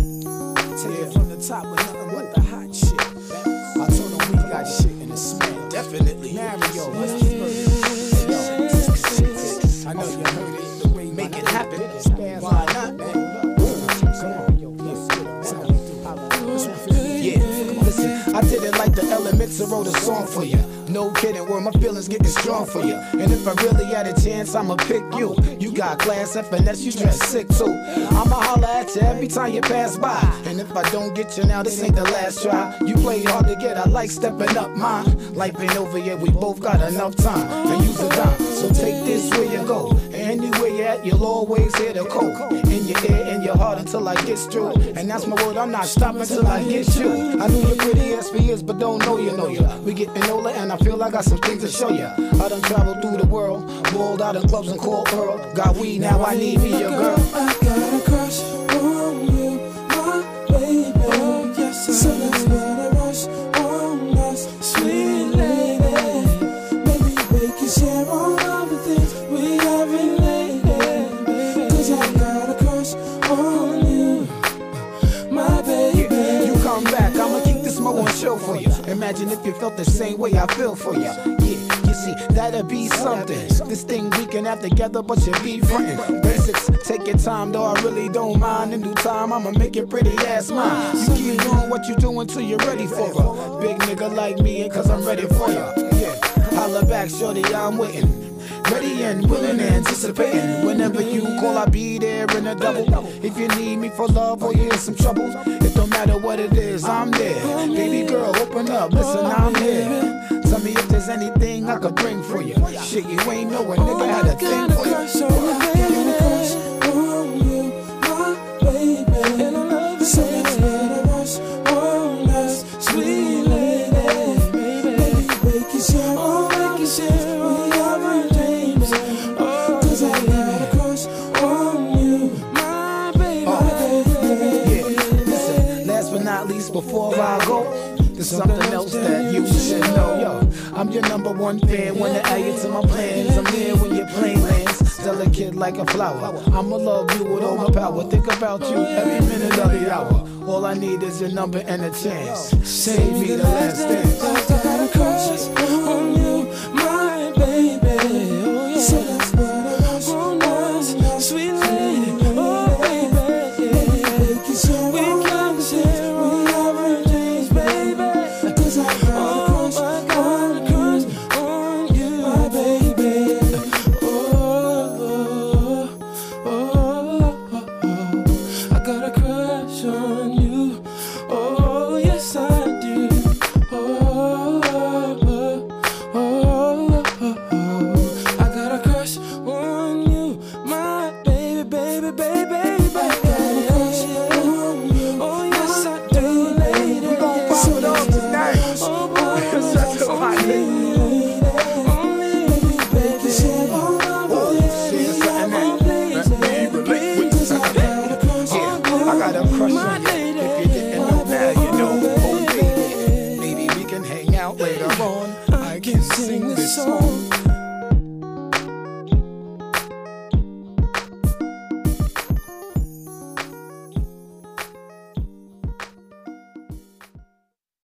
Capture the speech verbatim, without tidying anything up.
Take it from the top with nothing but the hot shit. I told them we got shit in the smell. Definitely. Mario, what's the first? Yo, I know you heard it. The way Make it happen. Why not? Come on, yo, let's get it. Yeah, listen, I did it like the Elements. I wrote a song for you. No kidding, where my feelings getting strong for you. And if I really had a chance, I'ma pick you. You got class and finesse, you dress sick too. I'ma holler at you every time you pass by. And if I don't get you now, this ain't the last try. You play hard to get, I like stepping up mine. Life ain't over yet, we both got enough time. And use a dime, so take this where you go. And anywhere you at, you'll always hear the coke. In your ear, in your heart until I get through. And that's my word, I'm not stopping till I get you. I knew you pretty as for years, but don't know you know you. We getting older and I feel I got some things to show you. I done traveled through the world, balled out in clubs and called Earl. Got weed, now I need me a girl. I got a crush on you, my baby. Oh, yes, so let's let a rush on us, sweet lady. Maybe we can share all of the things we haven't lately. Cause I got a crush on you, my baby. Yeah, you come back, I'ma keep this mo on show for you. Imagine if you felt the same way I feel for you. Yeah, you see, that'd be something. This thing we can have together, but you be frontin'. Basics, take your time, though I really don't mind. In due time, I'ma make it pretty ass mine. You keep doing what you doing till you're ready for a big nigga like me, cause I'm ready for you. Yeah, holla back, shorty, I'm waiting. Ready and willing and anticipating. Whenever you call, I'll be there in a double. If you need me for love or you're in some trouble, it don't matter what it is, I'm there. Baby girl, open up, listen, I'm here. Tell me if there's anything I could bring for you. Shit, you ain't know a nigga had a thing for you. So I got a crush on you, my baby. And I love you, so let's let a rush on us, sweet lady. Maybe we can share, oh, we can share, we haven't dreams. Cause I got a crush on you, my baby. Yeah, listen, last but not least, before I go, there's something else that you should know. Yo, I'm your number one fan. Wanna add you to my plans. I'm there when your plane lands. Delicate like a flower. I'ma love you with all my power. Think about you every minute of the hour. All I need is your number and a chance. Save me the last dance. I got a crush on you, my baby. So let's let a rush on us, sweet lady. Oh, baby. We can share, we can share, we haven't changed, baby. Cause I got a crush on you, my baby. Oh, oh, oh, oh, oh. I got a crush on you. Oh, yes I do. Oh, oh, oh, oh, oh, oh. I got a crush on you, my baby, baby, baby, baby. I got a crush on you. Oh, yes I do, lady. We gon' pop it off tonight. Oh, boy, Cause that's so hot. I got a crush on you. If you didn't know, now you know. Oh baby, maybe we can hang out later on. I can sing this song.